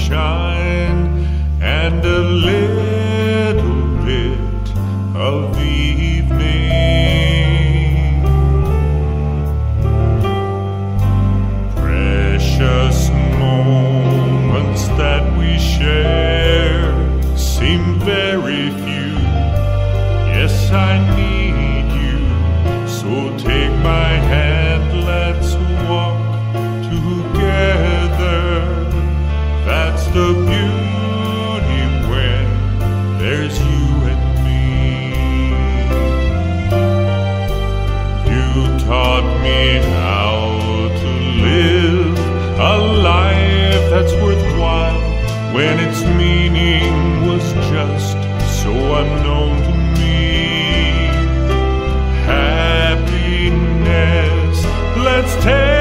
sunshine and a little bit of evening. Precious moments that we share seem very few. Yes, I need you, so take my hand, let's walk together. That's the beauty when there's you and me. You taught me how to live a life that's worthwhile when its meaning was just so unknown to me. Happiness, let's take